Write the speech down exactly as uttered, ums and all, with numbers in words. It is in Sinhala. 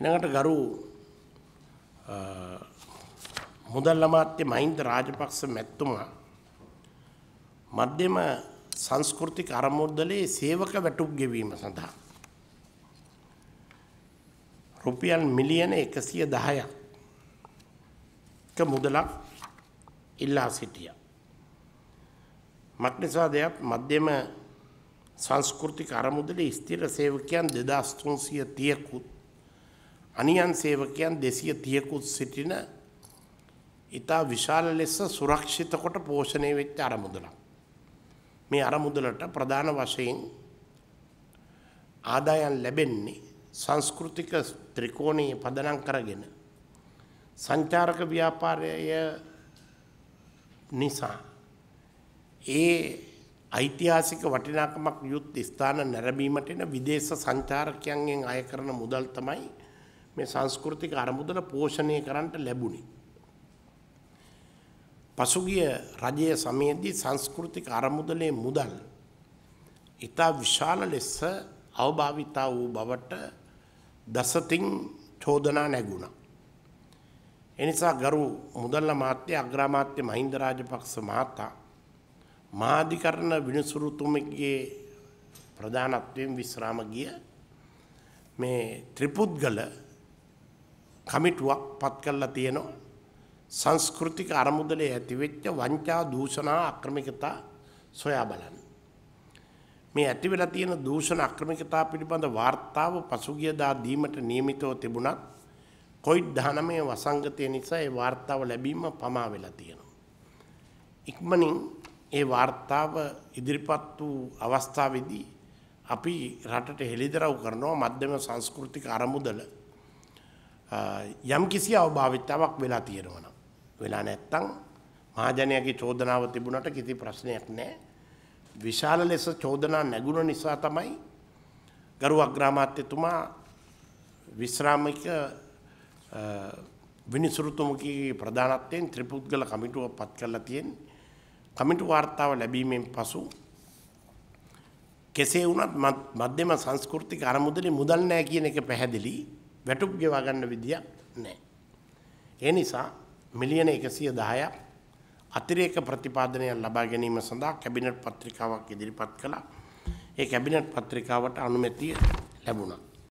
ඊළඟට ගරු මුදල් අමාත්‍ය මහින්ද රාජපක්ෂ මැතිතුමා මධ්‍යම සංස්කෘතික අරමුදලේ සේවක වැටුප් ගෙවීම සඳහා රුපියල් මිලියන එකසිය දහයක් ක මුදලක් ඉල්ලා සිටියා. මක්නිසාදයක් මධ්‍යම සංස්කෘතික අරමුදලේ ස්ථිර සේවකයන් දෙදාස් තුන්සිය තිහකුත් අනියන් සේවකයන් දෙසිය තිහකුත් සිටින ඉතා විශාල ලෙස සුරක්ෂිත කොට පෝෂණය වෙච්ච අරමුදලක්. මේ අරමුදලට ප්‍රධාන වශයෙන් ආදායම් ලැබෙන්නේ සංස්කෘතික ත්‍රිකෝණයේ පදනම් කරගෙන සංචාරක ව්‍යාපාරය නිසා ඒ ඓතිහාසික වටිනාකමක් යුත් ස්ථාන නැරඹීමට එන විදේශ සංචාරකයන්ගෙන් අය කරන මුදල් තමයි මේ සංස්කෘතික අරමුදල පෝෂණය කරන්නට ලැබුණේ. පසුගිය රජයේ සමයේදී සංස්කෘතික අරමුදලේ මුදල් ඉතා විශාල ලෙස අවභාවිතා වූ බවට දසතින් චෝදනා නැගුණා. එනිසා ගරු මුදල් අමාත්‍ය අග්‍රාමාත්‍ය මහින්ද රාජපක්ෂ මහතා මහාධිකරණ විනිසුරුතුමගේ ප්‍රධානත්වයෙන් විශ්‍රාම ගිය මේ ත්‍රිපුද්ගල කමිටුවක් පත් කරලා තියෙනවා. සංස්කෘතික අරමුදලේ ඇතිවෙච්ච වංචා දූෂණ අක්‍රමිකතා සොයා බලන්න. මේ ඇති වෙලා තියෙන දූෂණ අක්‍රමිකතා පිළිබඳ වාර්තාව පසුගියදා දීමට නියමිතව තිබුණත් කොවිඩ් දහනවය වසංගතය නිසා ඒ වාර්තාව ලැබීම පමා වෙලා තියෙනවා. ඉක්මනින් ඒ වාර්තාව ඉදිරිපත් වූ අවස්ථාවේදී අපි රටට හෙළිදරව් කරනවා මධ්‍යම සංස්කෘතික අරමුදල යම් කිසි අවභාවිතාවක් වෙලා තියෙනවා නම් වෙලා නැත්තම් මහජනයාගේ චෝදනාව තිබුණට කිසි ප්‍රශ්නයක් නැහැ. විශාල ලෙස චෝදනා නැගුණ නිසා තමයි ගරු අග්‍රාමාත්‍යතුමා විශ්‍රාමික විනිසුරුතුමගේ ප්‍රධානත්වයෙන් ත්‍රිපුද්ගල කමිටුවක් පත් කරලා තියෙන්නේ. කමිටු වාර්තාව ලැබීමෙන් පසු කෙසේ වුණත් මධ්‍යම සංස්කෘතික අරමුදලේ මුදල් නැහැ කියන එක පැහැදිලි. වැටුප් ගෙවා ගන්න විදියක් නැහැ. ඒ නිසා මිලියන එකසිය දහයක් අතිරේක ප්‍රතිපාදනයක් ලබා ගැනීම සඳහා කැබිනට් පත්‍රිකාවක් ඉදිරිපත් කළා. ඒ කැබිනට් පත්‍රිකාවට අනුමැතිය ලැබුණා.